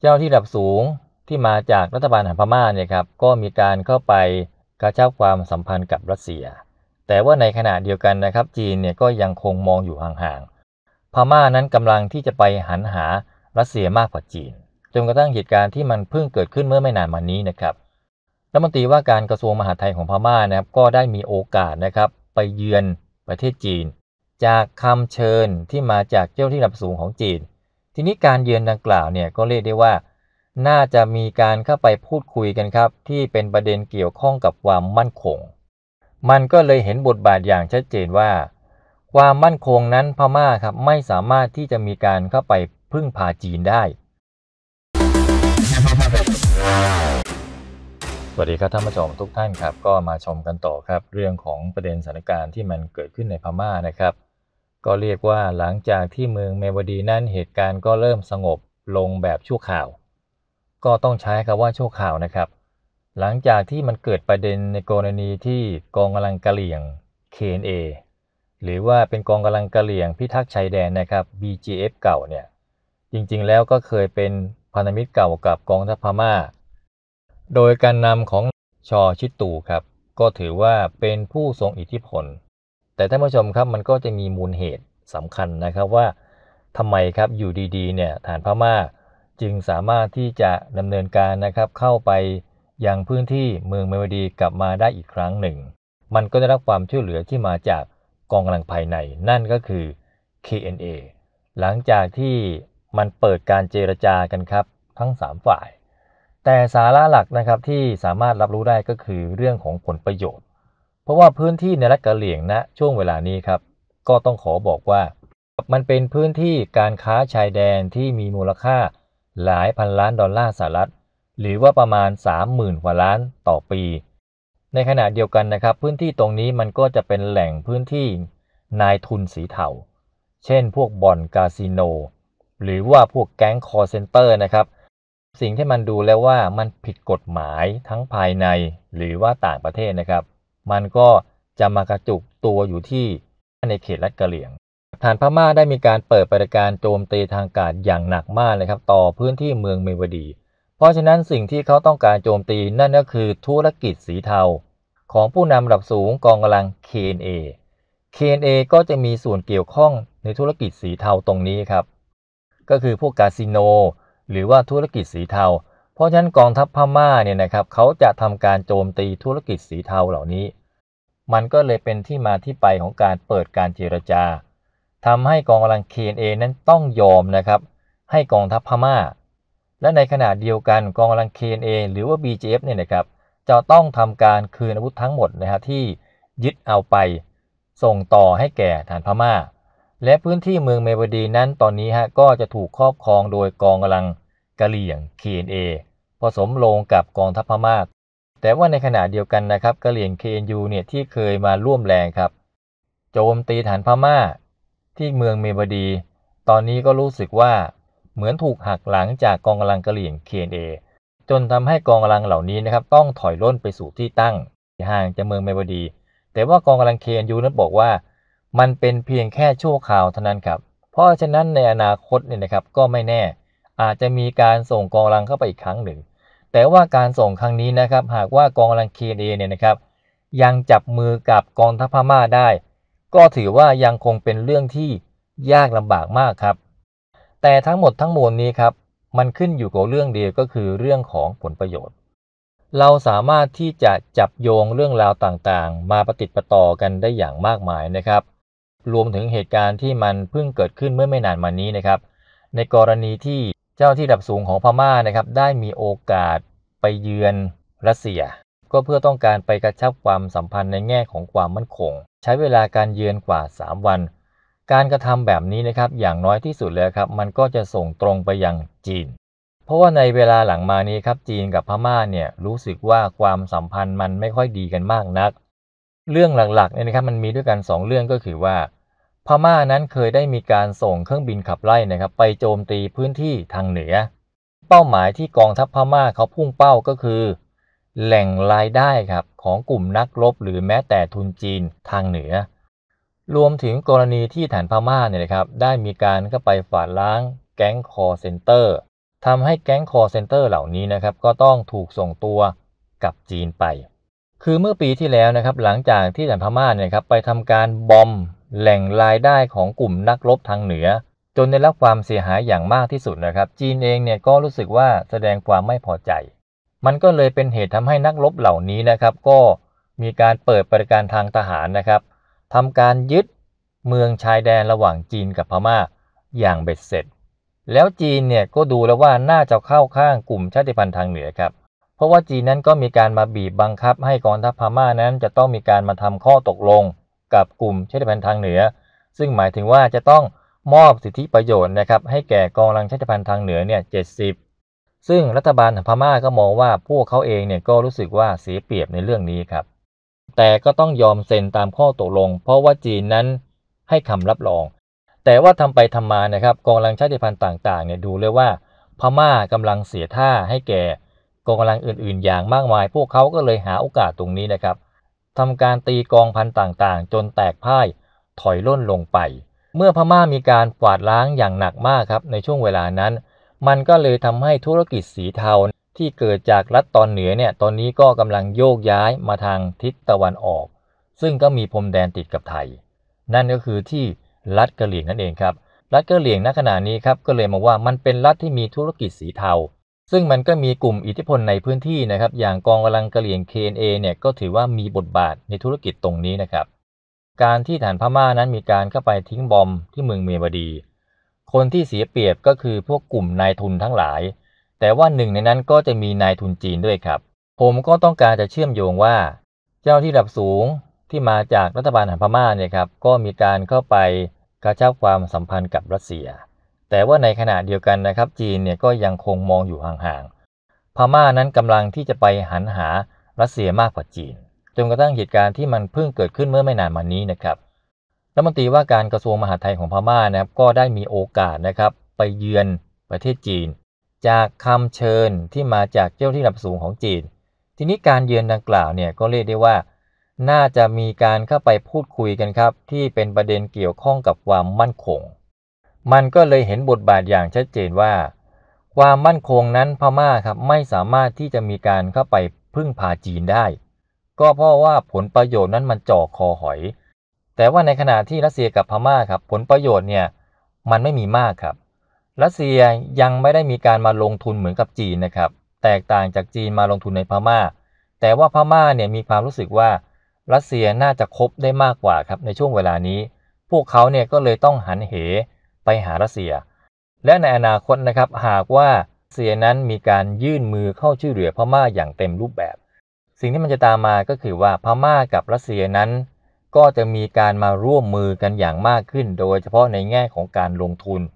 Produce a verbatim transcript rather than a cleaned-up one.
เจ้าที่ระดับสูงที่มาจากรัฐบาลทหารพม่าเนี่ยครับก็มีการเข้าไปกระชับความสัมพันธ์กับรัสเซียแต่ว่าในขณะเดียวกันนะครับจีนเนี่ยก็ยังคงมองอยู่ห่างๆพม่านั้นกำลังที่จะไปหันหารัสเซียมากกว่าจีนจนกระทั่งเหตุการณ์ที่มันเพิ่งเกิดขึ้นเมื่อไม่นานมานี้นะครับรัฐมนตรีว่าการกระทรวงมหาดไทยของพม่านะครับก็ได้มีโอกาสนะครับไปเยือนประเทศจีนจากคำเชิญที่มาจากเจ้าที่ระดับสูงของจีนทีนี้การเยือนดังกล่าวเนี่ยก็เรียกได้ว่าน่าจะมีการเข้าไปพูดคุยกันครับที่เป็นประเด็นเกี่ยวข้องกับความมั่นคงมันก็เลยเห็นบทบาทอย่างชัดเจนว่าความมั่นคงนั้นพม่าครับไม่สามารถที่จะมีการเข้าไปพึ่งพาจีนได้สวัสดีครับท่านผู้ชมทุกท่านครับก็มาชมกันต่อครับเรื่องของประเด็นสถานการณ์ที่มันเกิดขึ้นในพม่านะครับก็เรียกว่าหลังจากที่เมืองเมวดีนั้นเหตุการณ์ก็เริ่มสงบลงแบบชั่วคราวก็ต้องใช้คำว่าชั่วคราวนะครับหลังจากที่มันเกิดประเด็นในกรณีที่กองกำลังกะเหรี่ยง เค เอ็น เอ หรือว่าเป็นกองกำลังกะเหรี่ยงพิทักษ์ชายแดนนะครับ บี จี เอฟ เก่าเนี่ยจริงๆแล้วก็เคยเป็นพันธมิตรเก่ากับกองทัพพม่าโดยการนำของชอชิตูครับก็ถือว่าเป็นผู้ทรงอิทธิพลแต่ท่านผู้ชมครับมันก็จะมีมูลเหตุสำคัญนะครับว่าทำไมครับอยู่ดีๆเนี่ยฐานพม่าจึงสามารถที่จะดำเนินการนะครับเข้าไปยังพื้นที่เมืองเมวดีกลับมาได้อีกครั้งหนึ่งมันก็ได้รับความช่วยเหลือที่มาจากกองกำลังภายในนั่นก็คือ เค เอ็น เอ หลังจากที่มันเปิดการเจรจากันครับทั้งสามฝ่ายแต่สาระหลักนะครับที่สามารถรับรู้ได้ก็คือเรื่องของผลประโยชน์เพราะว่าพื้นที่ในรัฐกะเหรี่ยงณช่วงเวลานี้ครับก็ต้องขอบอกว่ามันเป็นพื้นที่การค้าชายแดนที่มีมูลค่าหลายพันล้านดอลลาร์สหรัฐหรือว่าประมาณ สามหมื่น กว่าล้านต่อปีในขณะเดียวกันนะครับพื้นที่ตรงนี้มันก็จะเป็นแหล่งพื้นที่นายทุนสีเทาเช่นพวกบ่อนคาสิโนหรือว่าพวกแก๊งคอลเซ็นเตอร์นะครับสิ่งที่มันดูแล้วว่ามันผิดกฎหมายทั้งภายในหรือว่าต่างประเทศนะครับมันก็จะมากระจุกตัวอยู่ที่ในเขตรัฐกะเหรี่ยงฐานพม่าได้มีการเปิดปฏิบัติการโจมตีทางอากาศอย่างหนักมากเลยครับต่อพื้นที่เมืองเมวดีเพราะฉะนั้นสิ่งที่เขาต้องการโจมตีนั่นก็คือธุรกิจสีเทาของผู้นำระดับสูงกองกำลัง เค เอ็น เอ เค เอ็น เอ ก็จะมีส่วนเกี่ยวข้องในธุรกิจสีเทาตรงนี้ครับก็คือพวกคาสิโนหรือว่าธุรกิจสีเทาเพราะฉะนั้นกองทัพพม่าเนี่ยนะครับเขาจะทำการโจมตีธุรกิจสีเทาเหล่านี้มันก็เลยเป็นที่มาที่ไปของการเปิดการเจรจาทำให้กองกำลัง เค เอ็น เอ นั้นต้องยอมนะครับให้กองทัพพม่าและในขณะเดียวกันกองกำลัง เค เอ็น เอ หรือว่า บี จี เอฟ เนี่ยนะครับจะต้องทำการคืนอาวุธทั้งหมดนะครับที่ยึดเอาไปส่งต่อให้แก่ฐานพม่าและพื้นที่เมืองเมวดีนั้นตอนนี้ฮะก็จะถูกครอบครองโดยกองกำลังกะเหรี่ยง เค เอ็น เอ ผสมลงกับกองทัพพม่าแต่ว่าในขณะเดียวกันนะครับกะเหรี่ยง เค เอ็น ยู เนี่ยที่เคยมาร่วมแรงครับโจมตีฐานพม่าที่เมืองเมวดีตอนนี้ก็รู้สึกว่าเหมือนถูกหักหลังจากกองกำลังกะเหรี่ยง เค เอ็น เอ จนทำให้กองกำลังเหล่านี้นะครับต้องถอยร่นไปสู่ที่ตั้งห่างจากเมืองเมวดีแต่ว่ากองกำลัง เค เอ็น ยู นั้นบอกว่ามันเป็นเพียงแค่ชั่วคราวเท่านั้นครับเพราะฉะนั้นในอนาคตเนี่ยนะครับก็ไม่แน่อาจจะมีการส่งกองกำลังเข้าไปอีกครั้งหนึ่งแต่ว่าการส่งครั้งนี้นะครับหากว่ากองกำลัง เค เอ็น เอ เนี่ยนะครับยังจับมือกับกองทัพพม่าได้ก็ถือว่ายังคงเป็นเรื่องที่ยากลำบากมากครับแต่ทั้งหมดทั้งมวลนี้ครับมันขึ้นอยู่กับเรื่องเดียวก็คือเรื่องของผลประโยชน์เราสามารถที่จะจับโยงเรื่องราวต่างๆมาประติดประต่อกันได้อย่างมากมายนะครับรวมถึงเหตุการณ์ที่มันเพิ่งเกิดขึ้นเมื่อไม่นานมานี้นะครับในกรณีที่เจ้าที่ระดับสูงของพม่านะครับได้มีโอกาสไปเยือนรัสเซียก็เพื่อต้องการไปกระชับความสัมพันธ์ในแง่ของความมั่นคงใช้เวลาการเยือนกว่าสามวันการกระทำแบบนี้นะครับอย่างน้อยที่สุดเลยครับมันก็จะส่งตรงไปยังจีนเพราะว่าในเวลาหลังมานี้ครับจีนกับพม่าเนี่ยรู้สึกว่าความสัมพันธ์มันไม่ค่อยดีกันมากนักเรื่องหลักๆเนี่ยนะครับมันมีด้วยกันสองเรื่องก็คือว่าพม่านั้นเคยได้มีการส่งเครื่องบินขับไล่นะครับไปโจมตีพื้นที่ทางเหนือเป้าหมายที่กองทัพพม่าเขาพุ่งเป้าก็คือแหล่งรายได้ครับของกลุ่มนักรบหรือแม้แต่ทุนจีนทางเหนือรวมถึงกรณีที่ฐานพม่าเนี่ยนะครับได้มีการเข้าไปฝาดล้างแก๊งคอลเซ็นเตอร์ทำให้แก๊ง call center เหล่านี้นะครับก็ต้องถูกส่งตัวกลับจีนไปคือเมื่อปีที่แล้วนะครับหลังจากที่ทหารพม่าเนี่ยครับไปทำการบอมแหล่งรายได้ของกลุ่มนักรบทางเหนือจนได้รับความเสียหายอย่างมากที่สุดนะครับจีนเองเนี่ยก็รู้สึกว่าแสดงความไม่พอใจมันก็เลยเป็นเหตุทำให้นักรบเหล่านี้นะครับก็มีการเปิดปฏิบัติการทางทหารนะครับทำการยึดเมืองชายแดนระหว่างจีนกับพม่าอย่างเบ็ดเสร็จแล้วจีนเนี่ยก็ดูแล้วว่าน่าจะเข้าข้างกลุ่มชาติพันธุ์ทางเหนือครับเพราะว่าจีนนั้นก็มีการมาบีบบังคับให้กองทัพพม่านั้นจะต้องมีการมาทำข้อตกลงกับกลุ่มชาติพันธุ์ทางเหนือซึ่งหมายถึงว่าจะต้องมอบสิทธิประโยชน์นะครับให้แก่กองกำลังชาติพันธุ์ทางเหนือเนี่ยเจ็ดสิบซึ่งรัฐบาลพม่าก็มองว่าพวกเขาเองเนี่ยก็รู้สึกว่าเสียเปรียบในเรื่องนี้ครับแต่ก็ต้องยอมเซ็นตามข้อตกลงเพราะว่าจีนนั้นให้คำรับรองแต่ว่าทำไปทำมานะครับกองกำลังชาติพันธุ์ต่างๆเนี่ยดูเลยว่าพม่ากำลังเสียท่าให้แก่กองกำลังอื่นๆอย่างมากมายพวกเขาก็เลยหาโอกาสตรงนี้นะครับทำการตีกองพันต่างๆจนแตกพ่ายถอยล่นลงไปเมื่อพม่ามีการกวาดล้างอย่างหนักมากครับในช่วงเวลานั้นมันก็เลยทำให้ธุรกิจสีเทาที่เกิดจากรัฐตอนเหนือเนี่ยตอนนี้ก็กำลังโยกย้ายมาทางทิศตะวันออกซึ่งก็มีพรมแดนติดกับไทยนั่นก็คือที่รัฐกะเหรี่ยงนั่นเองครับรัฐกะเหรี่ยงณขณะนี้ครับก็เลยมองว่ามันเป็นรัฐที่มีธุรกิจสีเทาซึ่งมันก็มีกลุ่มอิทธิพลในพื้นที่นะครับอย่างกองกำลังกะเหรี่ยง เค เอ็น เอ เนี่ยก็ถือว่ามีบทบาทในธุรกิจตรงนี้นะครับการที่ฐานพม่านั้นมีการเข้าไปทิ้งบอมที่เมืองเมียวดีคนที่เสียเปรียบก็คือพวกกลุ่มนายทุนทั้งหลายแต่ว่าหนึ่งในนั้นก็จะมีนายทุนจีนด้วยครับผมก็ต้องการจะเชื่อมโยงว่าเจ้าที่ระดับสูงที่มาจากรัฐบาลฐานพม่าเนี่ยครับก็มีการเข้าไปกระชับความสัมพันธ์กับรัสเซียแต่ว่าในขณะเดียวกันนะครับจีนเนี่ยก็ยังคงมองอยู่ห่างๆพม่านั้นกำลังที่จะไปหันหารัสเซียมากกว่าจีนจนกระทั่งเหตุการณ์ที่มันเพิ่งเกิดขึ้นเมื่อไม่นานมานี้นะครับรัฐมนตรีว่าการกระทรวงมหาดไทยของพม่านะครับก็ได้มีโอกาสนะครับไปเยือนประเทศจีนจากคำเชิญที่มาจากเจ้าที่ระดับสูงของจีนทีนี้การเยือนดังกล่าวเนี่ยก็เรียกได้ว่าน่าจะมีการเข้าไปพูดคุยกันครับที่เป็นประเด็นเกี่ยวข้องกับความมั่นคงมันก็เลยเห็นบทบาทอย่างชัดเจนว่าความมั่นคงนั้นพม่าครับไม่สามารถที่จะมีการเข้าไปพึ่งพาจีนได้ก็เพราะว่าผลประโยชน์นั้นมันจ่อคอหอยแต่ว่าในขณะที่รัสเซียกับพม่าครับผลประโยชน์เนี่ยมันไม่มีมากครับรัสเซียยังไม่ได้มีการมาลงทุนเหมือนกับจีนนะครับแตกต่างจากจีนมาลงทุนในพม่าแต่ว่าพม่าเนี่ยมีความรู้สึกว่ารัสเซียน่าจะคบได้มากกว่าครับในช่วงเวลานี้พวกเขาเนี่ยก็เลยต้องหันเหไปหารัสเซียและในอนาคตนะครับหากว่ารัสเซียนั้นมีการยื่นมือเข้าช่วยเหลือพม่าอย่างเต็มรูปแบบสิ่งที่มันจะตามมาก็คือว่าพม่ากับรัสเซียนั้นก็จะมีการมาร่วมมือกันอย่างมากขึ้นโดยเฉพาะในแง่ของการลงทุน